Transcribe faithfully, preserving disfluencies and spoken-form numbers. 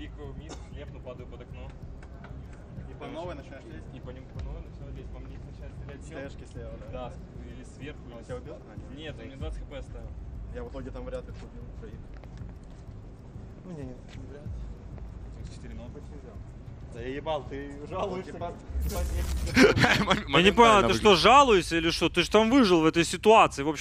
пикаю вниз, слепну, падаю под окно. И по новой начинаешь лезть? И по нему по новой начинаю лезть, по мне начинает стрелять. Стежки слева, да? Да, или сверху. Он или тебя с- убил? А, нет. Нет, он мне двадцать хп оставил. Я в итоге там вряд ли убил троих. Ну не, не, не вряд ли. четыре ноль почти взял. Да я ебал, ты жалуешься. Я не понял, ты что, жалуешься или что? Ты же там выжил в этой ситуации. В общем.